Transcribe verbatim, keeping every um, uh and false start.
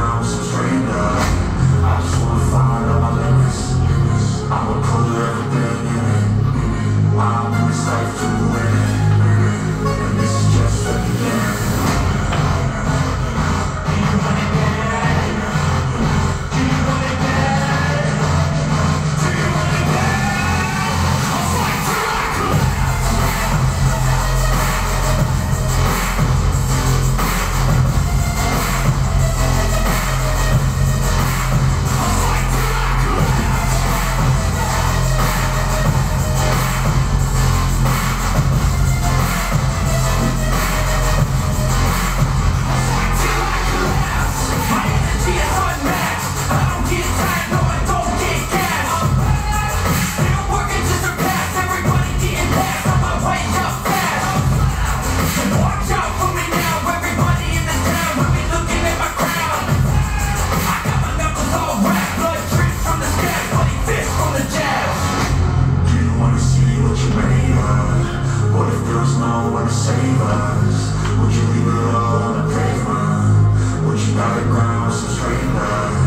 ground with some straight up. I just wanna find all my limits. I'ma pull everything in it. I'm in this life to win it, and this is just the beginning. Do you want it bad? Do you want it bad? Do you want it bad? I'll fight till I collapse. I'll fight till I collapse. My energy is unmatched. I don't get tired, no, I don't get gas. Still working to surpass. Everybody getting past on my way up fast. So watch out for me now. Everybody in the town will be looking at my crown. I got my knuckles all wrapped. Blood drips from the scab. Bloody fist from the jabs. Do you wanna see what you made of? What if there was no one to save us? Would you leave it all on the pavement? Would you buy the ground with some straight love?